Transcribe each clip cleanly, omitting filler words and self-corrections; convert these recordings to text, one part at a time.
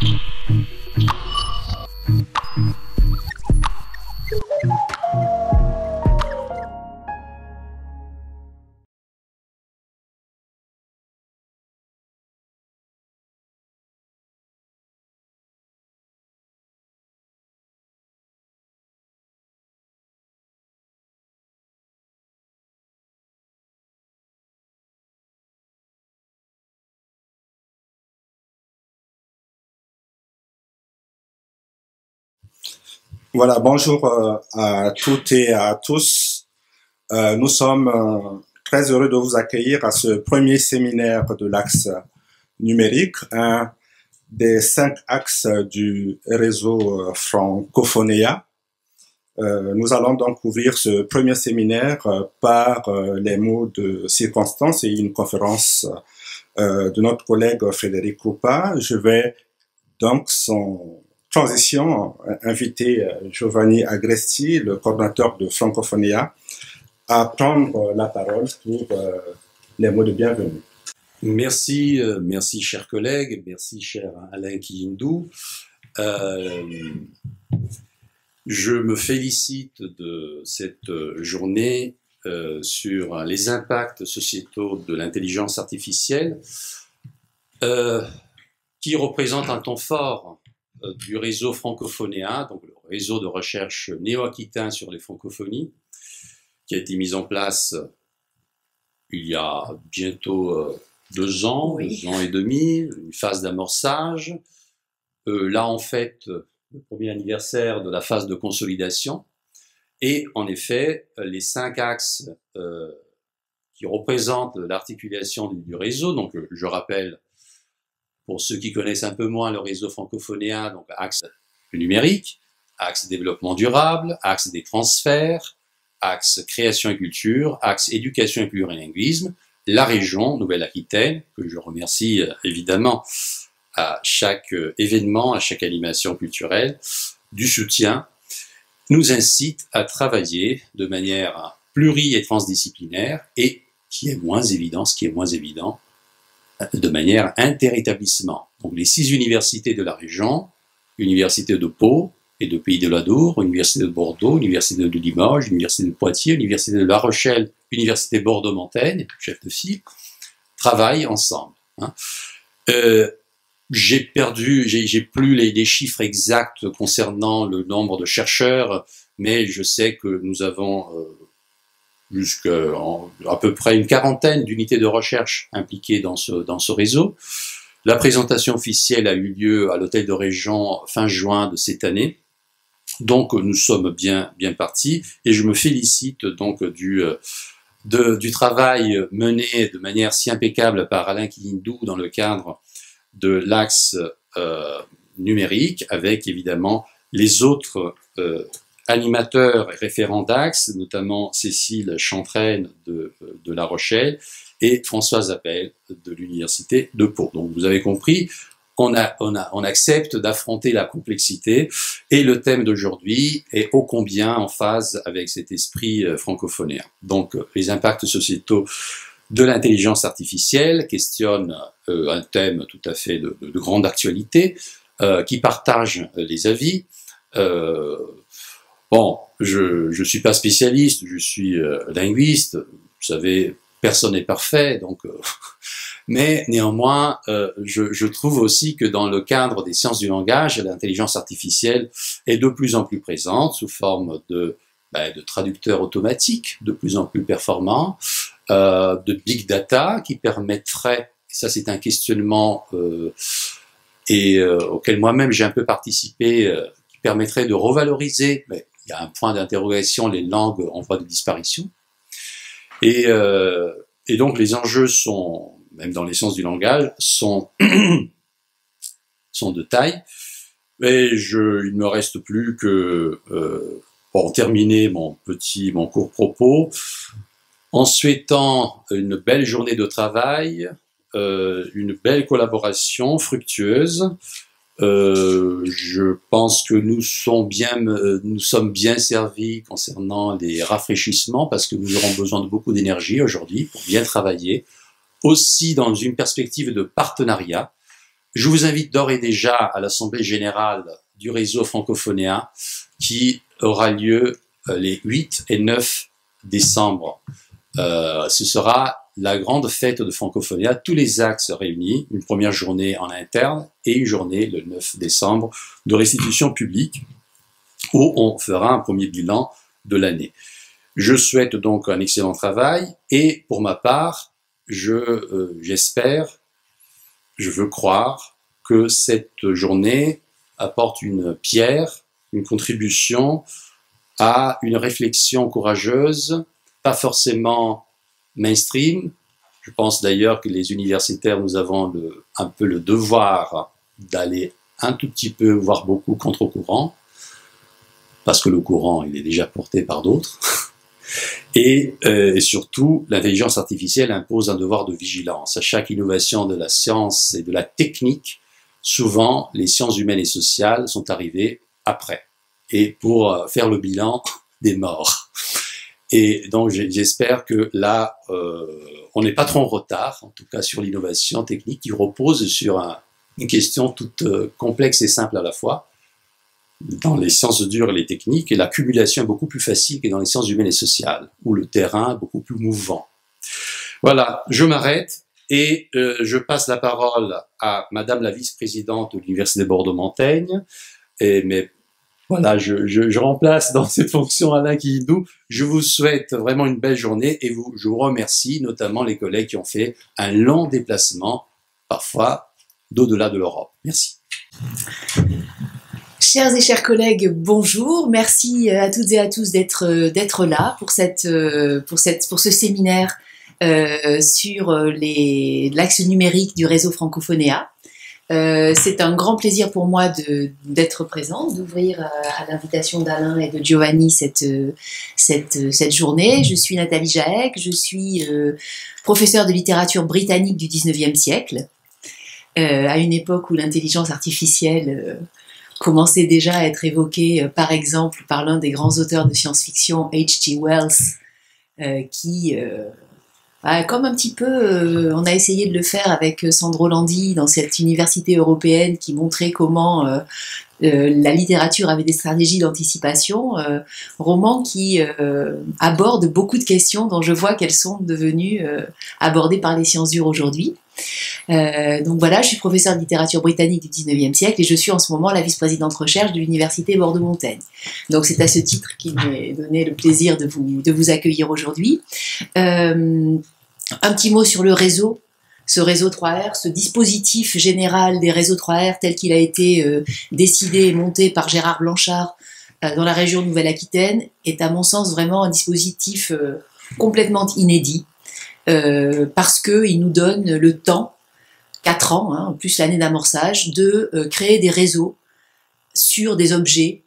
Voilà, bonjour à toutes et à tous. Nous sommes très heureux de vous accueillir à ce premier séminaire de l'axe numérique, un des 5 axes du réseau Francophonia. Nous allons donc ouvrir ce premier séminaire par les mots de circonstance et une conférence de notre collègue Frédéric Krupa. Je vais donc sans transition inviter Giovanni Agresti, le coordinateur de Francophonia, à prendre la parole pour les mots de bienvenue. Merci, merci chers collègues, merci cher Alain Kiyindou. Je me félicite de cette journée sur les impacts sociétaux de l'intelligence artificielle qui représente un temps fort du réseau Francophonia, donc le réseau de recherche néo-aquitain sur les francophonies, qui a été mis en place il y a bientôt 2 ans, oui. 2 ans et demi, une phase d'amorçage. Là, en fait, le premier anniversaire de la phase de consolidation. Et en effet, les 5 axes qui représentent l'articulation du réseau, donc je rappelle, pour ceux qui connaissent un peu moins le réseau Francophonia, donc axe numérique, axe développement durable, axe des transferts, axe création et culture, axe éducation et plurilinguisme, la région Nouvelle-Aquitaine, que je remercie évidemment à chaque événement, à chaque animation culturelle, du soutien, nous incite à travailler de manière pluri- et transdisciplinaire et, ce qui est moins évident, de manière interétablissement. Donc les 6 universités de la région, l'université de Pau et de Pays de l'Adour, l'université de Bordeaux, l'université de Limoges, l'université de Poitiers, l'université de La Rochelle, l'université Bordeaux-Montaigne, chef de file, travaillent ensemble. J'ai plus les chiffres exacts concernant le nombre de chercheurs, mais je sais que nous avons jusqu'à à peu près une 40aine d'unités de recherche impliquées dans ce réseau. La présentation officielle a eu lieu à l'hôtel de Régent fin juin de cette année. Donc nous sommes bien partis et je me félicite donc du travail mené de manière si impeccable par Alain Kiyindou dans le cadre de l'axe numérique, avec évidemment les autres animateurs et référents d'axe, notamment Cécile Chantraine de La Rochelle et Françoise Appel de l'université de Pau. Donc vous avez compris, on accepte d'affronter la complexité et le thème d'aujourd'hui est ô combien en phase avec cet esprit francophonien. Donc les impacts sociétaux de l'intelligence artificielle questionne un thème tout à fait de grande actualité, qui partage les avis. Bon, je suis pas spécialiste, je suis linguiste, vous savez, personne n'est parfait, donc mais néanmoins, je trouve aussi que dans le cadre des sciences du langage, l'intelligence artificielle est de plus en plus présente sous forme de traducteurs automatiques de plus en plus performants, de big data qui permettrait, ça c'est un questionnement auquel moi-même j'ai un peu participé, qui permettrait de revaloriser, mais il y a un point d'interrogation, les langues en voie de disparition. Et donc les enjeux sont, même dans les sciences du langage, sont de taille. Et il me reste plus que pour terminer mon court propos, en souhaitant une belle journée de travail, une belle collaboration fructueuse. Je pense que nous sommes bien servis concernant les rafraîchissements parce que nous aurons besoin de beaucoup d'énergie aujourd'hui pour bien travailler, aussi dans une perspective de partenariat je vous invite d'ores et déjà à l'Assemblée générale du réseau francophonéen qui aura lieu les 8 et 9 décembre. Ce sera la grande fête de Francophonéa, tous les axes réunis, une première journée en interne et une journée le 9 décembre de restitution publique où on fera un premier bilan de l'année. Je souhaite donc un excellent travail et pour ma part, j'espère, je veux croire que cette journée apporte une pierre, une contribution à une réflexion courageuse, pas forcément mainstream. Je pense d'ailleurs que les universitaires, nous avons un peu le devoir d'aller un tout petit peu, voire beaucoup, contre-courant, parce que le courant, il est déjà porté par d'autres. Et surtout, l'intelligence artificielle impose un devoir de vigilance. À chaque innovation de la science et de la technique, souvent, les sciences humaines et sociales sont arrivées après, et pour faire le bilan des morts. Et donc, j'espère que là, on n'est pas trop en retard, en tout cas sur l'innovation technique qui repose sur une question toute complexe et simple à la fois. Dans les sciences dures et les techniques, et l'accumulation est beaucoup plus facile que dans les sciences humaines et sociales, où le terrain est beaucoup plus mouvant. Voilà, je m'arrête et je passe la parole à Madame la vice-présidente de l'Université Bordeaux-Montaigne. Mais voilà, je remplace dans cette fonction Alain Kihindou. Je vous souhaite vraiment une belle journée et je vous remercie, notamment les collègues qui ont fait un long déplacement, parfois d'au-delà de l'Europe. Merci. Chers et chers collègues, bonjour. Merci à toutes et à tous d'être là pour ce séminaire sur l'axe numérique du réseau Francophonéa. C'est un grand plaisir pour moi d'être présente, d'ouvrir à l'invitation d'Alain et de Giovanni cette journée. Je suis Nathalie Jaec, je suis professeure de littérature britannique du 19e siècle, à une époque où l'intelligence artificielle commençait déjà à être évoquée, par exemple, par l'un des grands auteurs de science-fiction, H.G. Wells, qui... comme un petit peu, on a essayé de le faire avec Sandro Landi dans cette université européenne qui montrait comment la littérature avait des stratégies d'anticipation, roman qui aborde beaucoup de questions dont je vois qu'elles sont devenues abordées par les sciences dures aujourd'hui. Donc voilà, je suis professeure de littérature britannique du 19e siècle et je suis en ce moment la vice-présidente recherche de l'université Bordeaux-Montaigne. Donc c'est à ce titre qu'il m'est donné le plaisir de vous accueillir aujourd'hui. Un petit mot sur le réseau, ce réseau 3R, ce dispositif général des réseaux 3R tel qu'il a été décidé et monté par Gérard Blanchard dans la région Nouvelle-Aquitaine est à mon sens vraiment un dispositif complètement inédit. Parce qu'il nous donne le temps, 4 ans, en plus l'année d'amorçage, de créer des réseaux sur des objets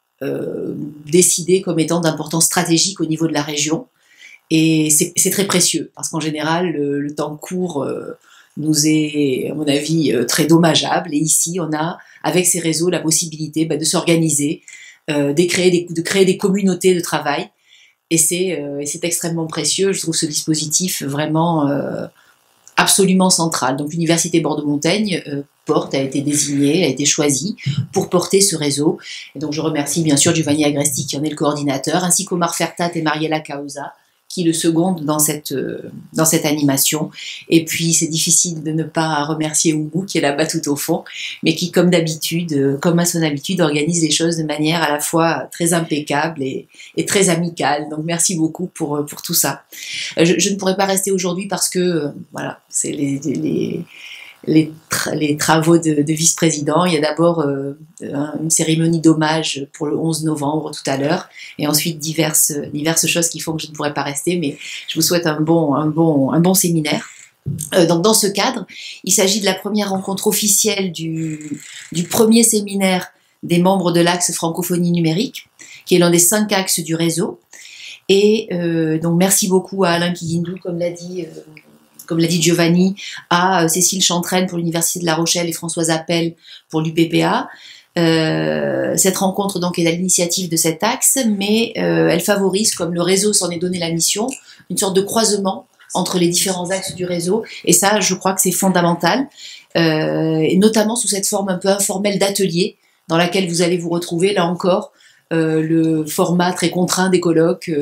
décidés comme étant d'importance stratégique au niveau de la région. Et c'est très précieux, parce qu'en général, le temps court nous est, à mon avis, très dommageable. Et ici, on a, avec ces réseaux, la possibilité de s'organiser, de créer des communautés de travail. Et c'est extrêmement précieux. Je trouve ce dispositif vraiment absolument central. Donc l'Université Bordeaux-Montaigne a été désignée, a été choisie pour porter ce réseau. Et donc je remercie bien sûr Giovanni Agresti qui en est le coordinateur, ainsi qu'Omar Fertat et Mariela Causa qui le secondent dans cette animation. Et puis c'est difficile de ne pas remercier Oumou qui est là-bas tout au fond, mais qui comme d'habitude, comme à son habitude, organise les choses de manière à la fois très impeccable et très amicale. Donc merci beaucoup pour tout ça. Je ne pourrais pas rester aujourd'hui parce que voilà, c'est les travaux de vice-président. Il y a d'abord une cérémonie d'hommage pour le 11 novembre tout à l'heure, et ensuite diverses choses qui font que je ne pourrais pas rester, mais je vous souhaite un bon séminaire. Donc dans ce cadre, il s'agit de la première rencontre officielle du premier séminaire des membres de l'axe francophonie numérique, qui est l'un des 5 axes du réseau. Et donc merci beaucoup à Alain Kihindou, comme l'a dit Giovanni, à Cécile Chantraine pour l'Université de La Rochelle et Françoise Appel pour l'UPPA. Cette rencontre donc est à l'initiative de cet axe, mais elle favorise, comme le réseau s'en est donné la mission, une sorte de croisement entre les différents axes du réseau. Et ça, je crois que c'est fondamental, et notamment sous cette forme un peu informelle d'atelier, dans laquelle vous allez vous retrouver, là encore, le format très contraint des colloques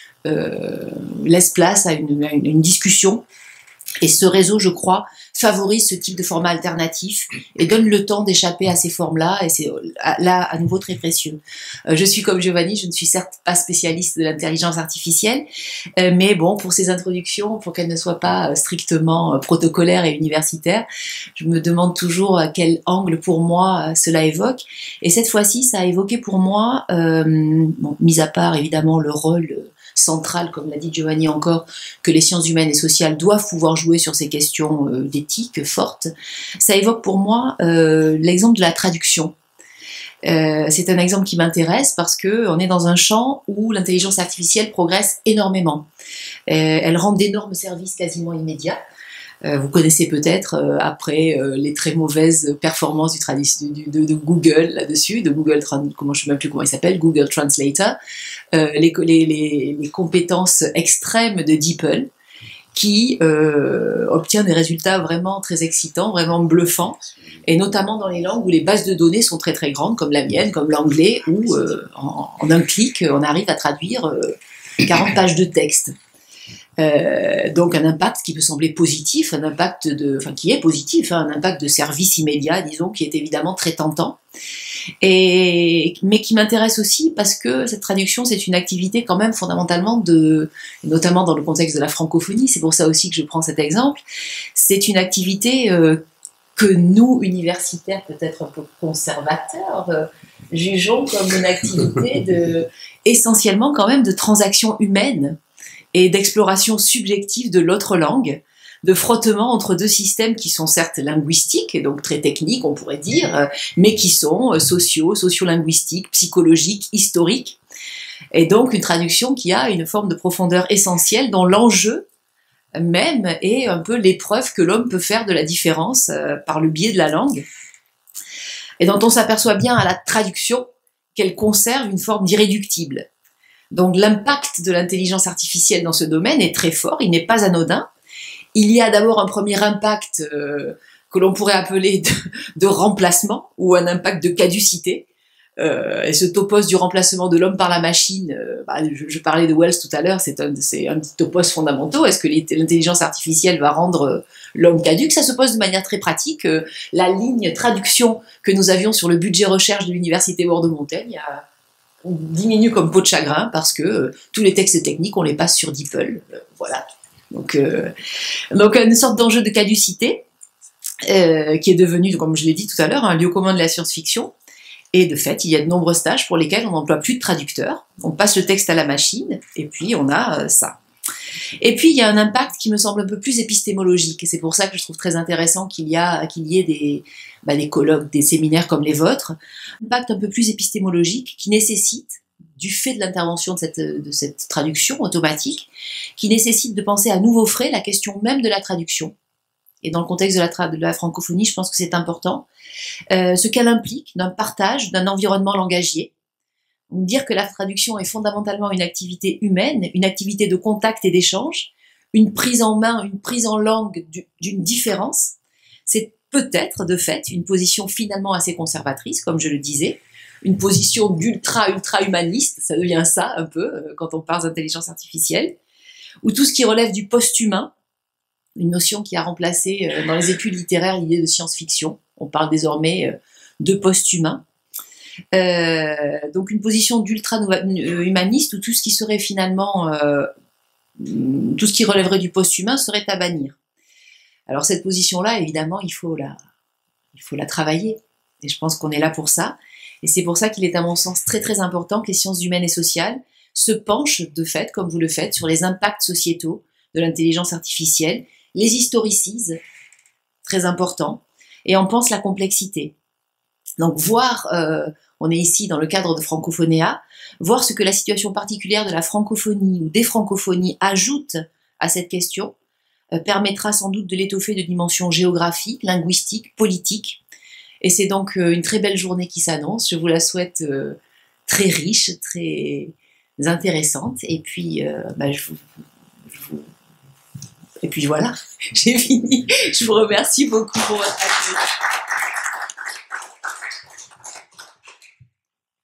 laisse place à une discussion. Et ce réseau, je crois, favorise ce type de format alternatif et donne le temps d'échapper à ces formes-là, et c'est là à nouveau très précieux. Je suis comme Giovanni, je ne suis certes pas spécialiste de l'intelligence artificielle, mais bon, pour ces introductions, pour qu'elles ne soient pas strictement protocolaires et universitaires, je me demande toujours à quel angle pour moi cela évoque. Et cette fois-ci, ça a évoqué pour moi, bon, mis à part évidemment le rôle centrale, comme l'a dit Giovanni encore, que les sciences humaines et sociales doivent pouvoir jouer sur ces questions d'éthique fortes, ça évoque pour moi l'exemple de la traduction. C'est un exemple qui m'intéresse parce qu'on est dans un champ où l'intelligence artificielle progresse énormément. Elle rend d'énormes services quasiment immédiats. Vous connaissez peut-être, après les très mauvaises performances de Google là-dessus, de Google, comment je ne sais même plus comment il s'appelle, Google Translator, les compétences extrêmes de DeepL, qui obtient des résultats vraiment très excitants, vraiment bluffants, et notamment dans les langues où les bases de données sont très très grandes, comme la mienne, comme l'anglais, où en un clic, on arrive à traduire 40 pages de texte. Donc un impact qui peut sembler positif, un impact qui est positif, un impact de service immédiat, disons, qui est évidemment très tentant, mais qui m'intéresse aussi parce que cette traduction, c'est une activité quand même fondamentalement notamment dans le contexte de la francophonie, c'est pour ça aussi que je prends cet exemple, c'est une activité que nous, universitaires, peut-être un peu conservateurs, jugeons comme une activité essentiellement quand même de transaction humaine et d'exploration subjective de l'autre langue, de frottement entre deux systèmes qui sont certes linguistiques, et donc très techniques, on pourrait dire, mais qui sont sociolinguistiques, psychologiques, historiques, et donc une traduction qui a une forme de profondeur essentielle dont l'enjeu même est un peu l'épreuve que l'homme peut faire de la différence par le biais de la langue, et dont on s'aperçoit bien à la traduction qu'elle conserve une forme d'irréductible. Donc l'impact de l'intelligence artificielle dans ce domaine est très fort, il n'est pas anodin. Il y a d'abord un premier impact que l'on pourrait appeler de remplacement, ou un impact de caducité. Et ce topos du remplacement de l'homme par la machine, je parlais de Wells tout à l'heure, c'est un des topos fondamentaux. Est-ce que l'intelligence artificielle va rendre l'homme caduque? Ça se pose de manière très pratique. La ligne traduction que nous avions sur le budget recherche de l'université Bordeaux-Montaigne diminue comme peau de chagrin parce que tous les textes techniques, on les passe sur DeepL. Voilà. Donc une sorte d'enjeu de caducité qui est devenu, comme je l'ai dit tout à l'heure, un lieu commun de la science-fiction. Et de fait, il y a de nombreux stages pour lesquels on n'emploie plus de traducteur. On passe le texte à la machine et puis on a ça. Et puis il y a un impact qui me semble un peu plus épistémologique. Et c'est pour ça que je trouve très intéressant qu'il y ait des colloques, des séminaires comme les vôtres. Un impact un peu plus épistémologique qui nécessite, du fait de l'intervention de cette traduction automatique, qui nécessite de penser à nouveau frais la question même de la traduction. Et dans le contexte de la francophonie, je pense que c'est important. Ce qu'elle implique d'un partage, d'un environnement langagier. Dire que la traduction est fondamentalement une activité humaine, une activité de contact et d'échange, une prise en main, une prise en langue d'une différence, c'est peut-être de fait une position finalement assez conservatrice, comme je le disais, une position d'ultra-humaniste, ça devient ça un peu quand on parle d'intelligence artificielle, ou tout ce qui relève du post-humain, une notion qui a remplacé dans les études littéraires l'idée de science-fiction. On parle désormais de post-humain. Donc une position d'ultra-humaniste où tout ce qui serait finalement, tout ce qui relèverait du post-humain serait à bannir. Alors cette position-là, évidemment, il faut la travailler. Et je pense qu'on est là pour ça. Et c'est pour ça qu'il est à mon sens très très important que les sciences humaines et sociales se penchent de fait, comme vous le faites, sur les impacts sociétaux de l'intelligence artificielle, les historicisent, très important, et en pense la complexité. Donc voir, on est ici dans le cadre de Francophonéa, voir ce que la situation particulière de la francophonie ou des francophonies ajoute à cette question, permettra sans doute de l'étoffer de dimensions géographiques, linguistiques, politiques. Et c'est donc une très belle journée qui s'annonce. Je vous la souhaite très riche, très intéressante. Et puis, je vous Et puis voilà, j'ai fini. Je vous remercie beaucoup pour votre accueil.